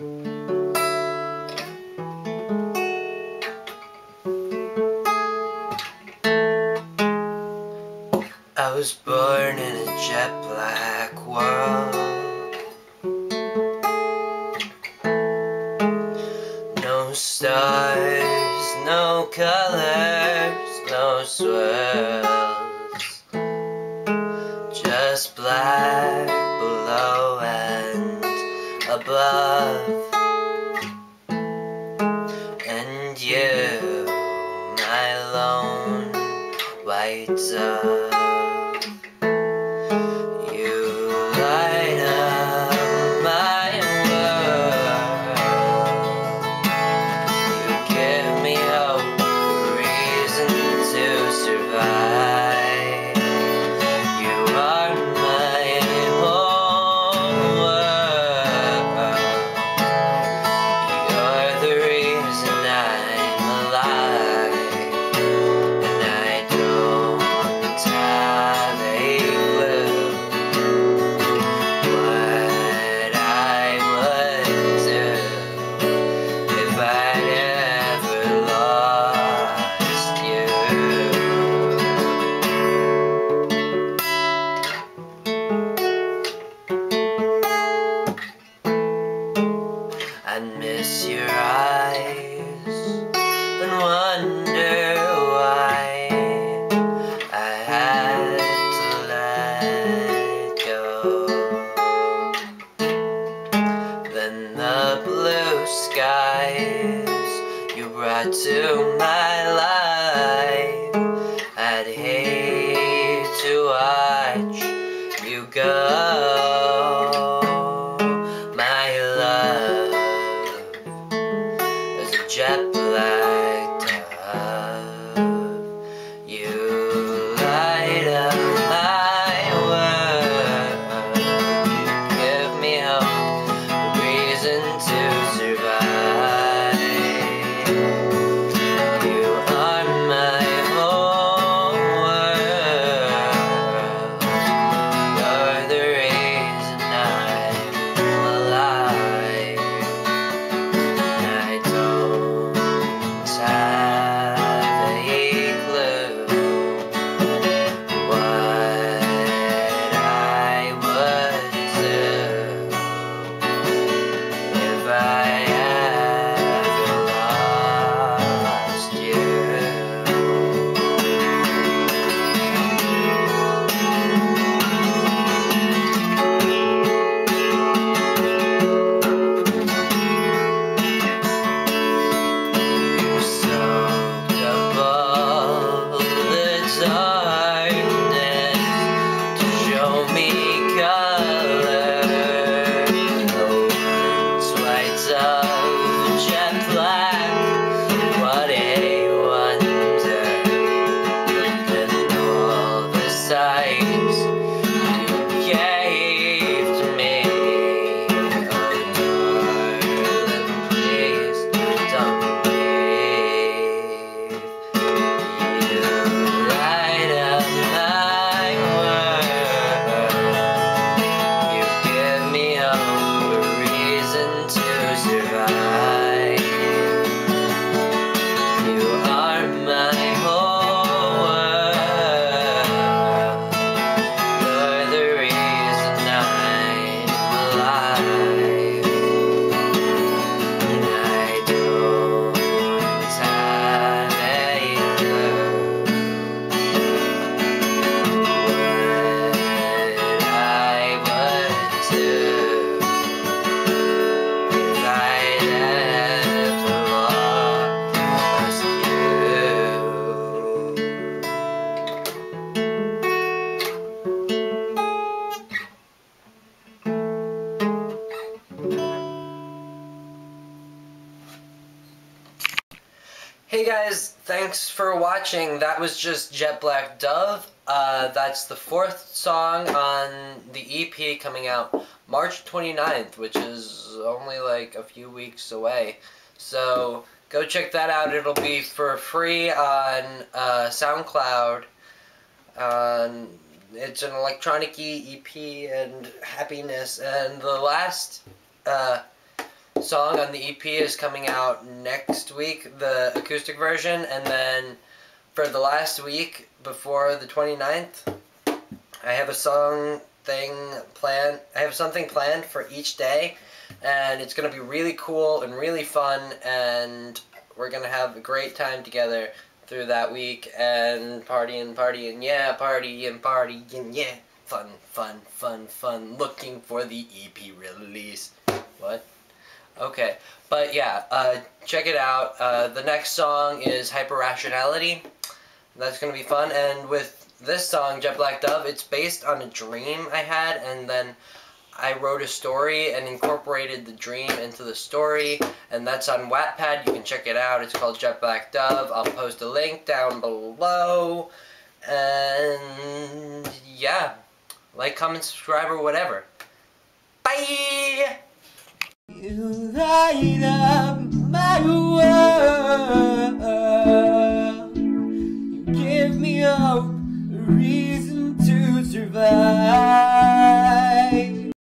I was born in a jet black world. No stars, no colors, no swirls. Just black below and above. And you, my lone white dove. I'd miss your eyes and wonder why I had to let go. Then the blue skies you brought to my life, I'd hate to watch you go. Jet black dove, you light up my world. You give me hope, a reason to survive. You are my whole world. You're the reason I'm alive. And I don't have a clue what I would do if I ever lost you. Hey guys, thanks for watching. That was just Jet Black Dove. That's the 4th song on the EP coming out March 29th, which is only like a few weeks away. So go check that out. It'll be for free on SoundCloud. It's an electronic EP and happiness. And the last song on the EP is coming out next week, the acoustic version, and then for the last week before the 29th, I have a something planned for each day, and it's going to be really cool and really fun, and we're going to have a great time together through that week, and partying, yeah, partying, yeah, fun, looking for the EP release. What? Okay, but yeah, check it out. The next song is Hyperrationality. That's going to be fun, and with this song, Jet Black Dove, it's based on a dream I had, and then I wrote a story and incorporated the dream into the story, and that's on Wattpad. You can check it out. It's called Jet Black Dove. I'll post a link down below, and yeah, like, comment, subscribe, or whatever. Bye! You light up